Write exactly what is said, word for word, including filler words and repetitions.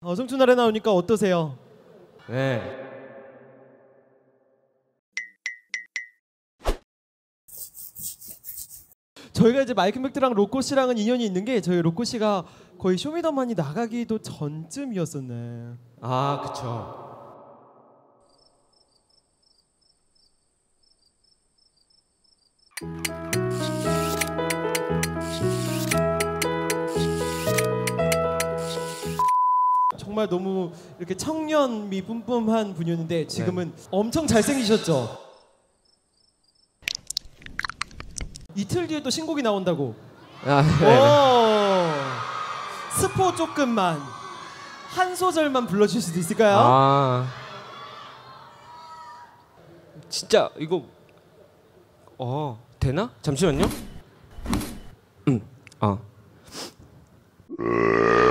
어성춘 아래 나오니까 어떠세요? 네. 저희가 이제 마이크 맥주랑 로꼬 씨랑은 인연이 있는 게 저희 로꼬 씨가 거의 쇼미더머니 나가기도 전쯤이었었네. 아, 그쵸. 정말 너무 이렇게 청년미 뿜뿜한 분이었는데 지금은 네. 엄청 잘생기셨죠? 이틀 뒤에 또 신곡이 나온다고. 아, 네. 스포 조금만 한 소절만 불러주실 수도 있을까요? 아, 진짜 이거 어 되나? 잠시만요. 음, 아.